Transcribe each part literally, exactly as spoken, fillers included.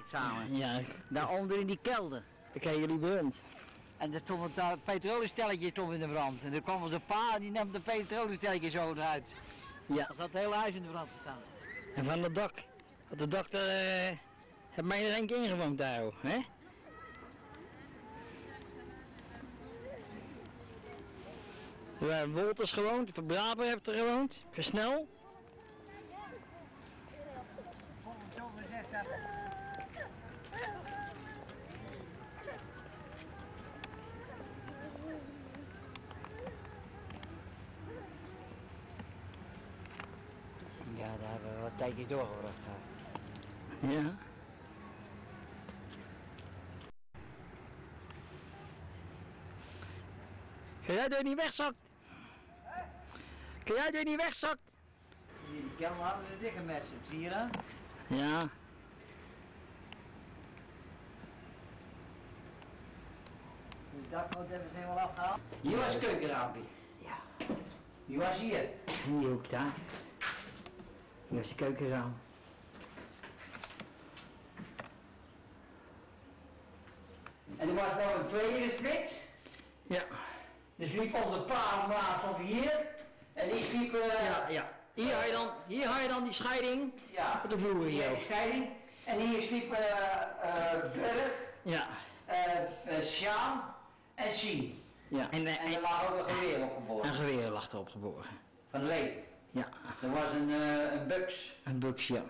samen. Ja, Daaronder in die kelder. ik heb jullie brand. En er stond het petroleumstelletje stond in de brand. En er kwam onze pa en die nam de petroleumstelletje zo eruit. Ja. Dan zat het hele huis in de brand gestaan. En van het dak. Want de dokter uh, heeft mij er eentje ingewoond daar, hè? We hebben Wolters gewoond, Van Braber heeft er gewoond, Versnel. Ja, daar hebben we wat tijdje doorgebracht. Ja. Kun jij er niet wegzakt? Kun jij er niet wegzakt? Hier die kelder hadden ze dikke mensen, zie je dat? Ja. De dakgoot hebben ze helemaal afgehaald. Hier was het keukenraampje. Ja. Die was hier. In die hoek daar. Hier is de keukenraam. En er was nog een tweede splits. Ja. Dus liep onze pa naast op hier. En die sliep... Uh, Ja, ja. Hier had je dan, hier had je dan die scheiding ja, op de vloer hier hier. de scheiding. En hier sliep uh, uh, Burg, Ja. uh, uh, Sjaan en Sien. Ja. En, En en, er lag ook een geweer opgeborgen. een geweer lag erop geborgen. Van Leek. Ja. Er was een, uh, een buks. Een buks, ja.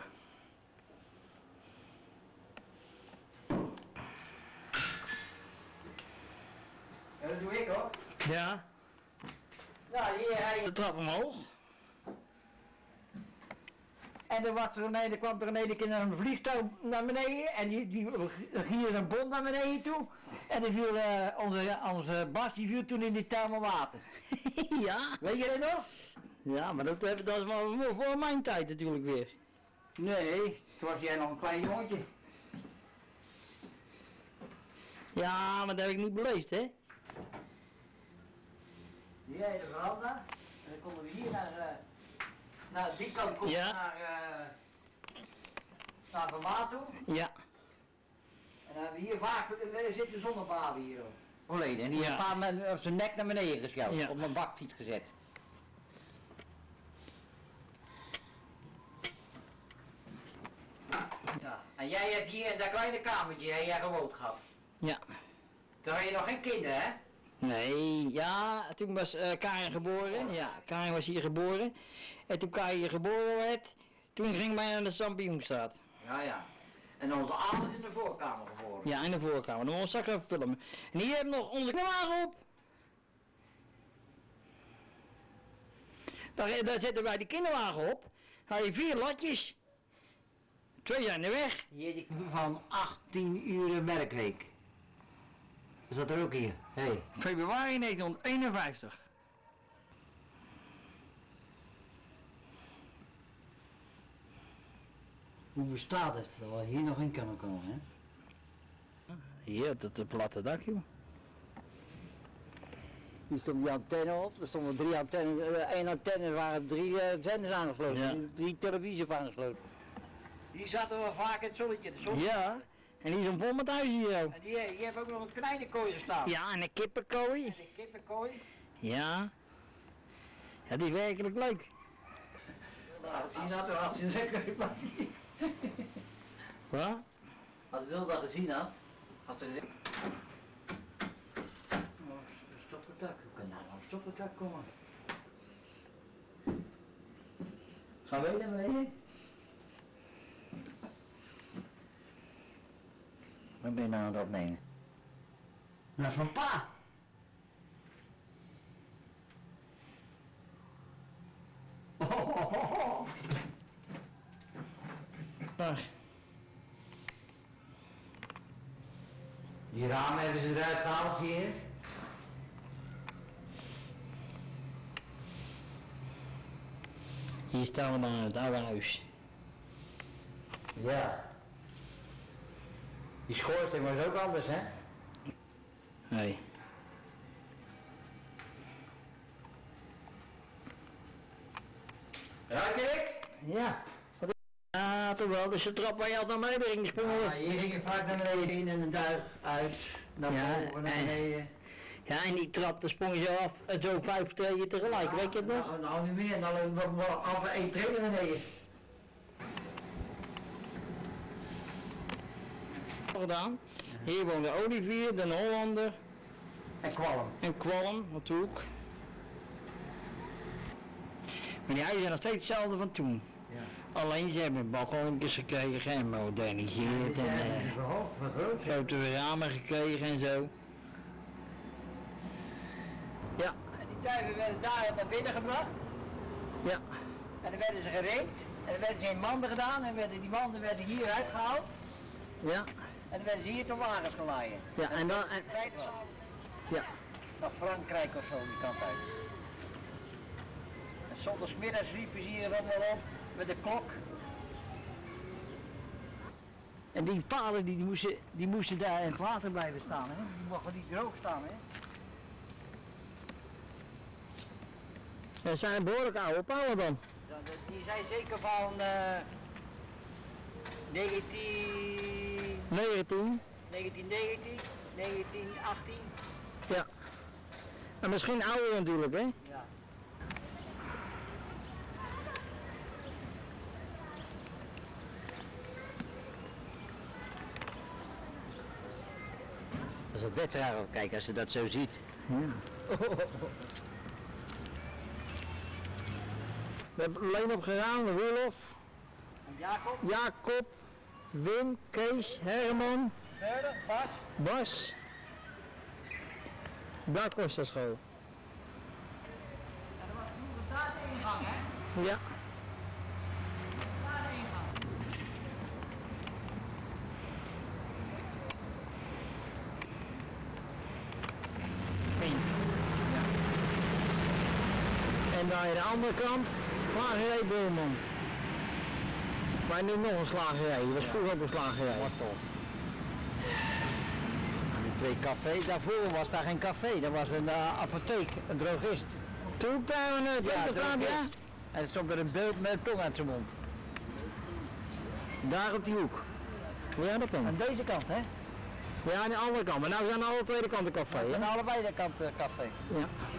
Ja, dat doe ik hoor. Ja. Nou, hier hij. De trap omhoog. En er, was er, een, er kwam er een ene keer een vliegtuig naar beneden en die, die ging een bond naar beneden toe. En dan viel uh, onze, onze Bas die viel toen in die thermowater. Ja. Weet je dat nog? Ja, maar dat, dat is maar voor, voor mijn tijd natuurlijk weer. Nee, toen was jij nog een klein jongetje. Ja, maar dat heb ik niet beleefd, hè? Hier de veranda. En dan komen we hier naar, uh, naar die kant komen we Ja. naar, uh, naar Vermaat toe. Ja. En dan hebben we hier vaak, er zit de zonnebaden hier ook. Volledig. En die Ja. heeft een paar mensen op zijn nek naar beneden geschoten, Ja. op een bakfiets gezet. Ja. En jij hebt hier in dat kleine kamertje, hè, jij gewoond gehad. Ja. Toen had je nog geen kinderen, hè? Nee, ja, toen was uh, Karin geboren. Ja, Karin was hier geboren. En toen Karin hier geboren werd, toen ging mij naar de Sampioenstraat. Ja, ja. En onze ouders in de voorkamer geboren. Ja, in de voorkamer. Dan moet ik straks even filmen. En hier hebben we nog onze kinderwagen op. Daar, daar zetten wij die kinderwagen op. Daar had je vier latjes. Twee zijn er weg. Hier die van achttien uur werkweek. Dat zat er ook hier. Hey. Februari negentienhonderdeenenvijftig. Hoe bestaat het dat we hier nog in kunnen komen, hè? Hier, dat is het platte dak, joh. Hier stond die antenne op, er stonden drie antennes, uh, één antenne waren drie uh, zenders aangesloten, Ja. drie, drie televisie op aangesloten. Hier zaten we vaak in het zonnetje, de zon. Ja, en die is een vol met huizen hier ook. En die, hier heeft ook nog een kleine kooi gestaan. Ja, en een kippenkooi. En de kippenkooi. Ja. Ja, die is werkelijk leuk. Laat zien dat, had ze zeggen. Wat? Als Wilda gezien had, had ze gezegd. Oh, stopperdak, hoe kan nou een stopperdak komen? Gaan we naar beneden? Wat ben je nou aan het opnemen? Dat is van pa! Oh, oh, oh, oh. Daar. Die ramen hebben ze eruit gehaald, zie je? Hier staan we dan in het oude huis. Ja. Die schoorsteen was ook anders, hè? Nee. Ruik je het? Ja. Wat is... Ja, toch wel, dus de trap waar je altijd naar beneden ging sprongen. Ja, hier ging je vaak naar beneden in en een duik uit, naar Ja, boven, naar en- beneden. Ja, en die trap, daar sprong je zo af, eh, zo vijf treden tegelijk, weet je het nog? Nou, nou niet meer, dan nog wel af één trailer beneden. Gedaan. Hier woonde Olivier, de Hollander En kwalm. en Kwalm, natuurlijk. Maar die huizen zijn nog steeds hetzelfde van toen. Ja. Alleen ze hebben balkonnetjes gekregen en moderniseerd en Ja, eh, verhoogd, vergroot. grotere ramen gekregen en zo. Ja, En die tuigen werden daar naar binnen gebracht. ja, En dan werden ze gereed. En dan werden ze in manden gedaan. En werden, die manden werden hier uitgehaald. ja, En dan werden ze hier tot wagens gelaaien. ja, en dan, en, Vrijdagavond ja, naar Frankrijk of zo, die kant uit. En zondagsmiddags liepen ze hier allemaal rond met de klok. En die palen die, die, moesten, die moesten daar in het water blijven staan, hè? Die mochten niet droog staan, hè? dat zijn behoorlijk oude palen dan. Ja, dat- die zijn zeker van eh negentien, negentien, negentien negentien, negentien achttien. ja. En misschien ouder natuurlijk, hè? Ja. Dat is een wedstrijd ook, kijk, als je dat zo ziet. Ja. We hebben alleen op gedaan, Rolof, Jacob, Jacob, Wim, Kees, Herman, verder, Bas. Bas. Daar kost dat school. En dat was vroeger daar de ingang, hè? Ja. Daar de ingang. En daar aan de andere kant, slagerij Beulman. Maar nu nog een slagerij, dat was Ja. vroeger ook een slagerij. Wortel. En die twee cafés, daarvoor was daar geen café, dat was een uh, apotheek, een drogist. Toen kwamen we het, Ja, ja, staan, ja? drogist. En er stond er een beeld met een tong uit zijn mond. Daar op die hoek. Ja, dat Aan dan. deze kant, hè? Ja, aan de andere kant, maar nou zijn we aan de tweede kant een café, En hè? allebei de kant uh, café. Ja.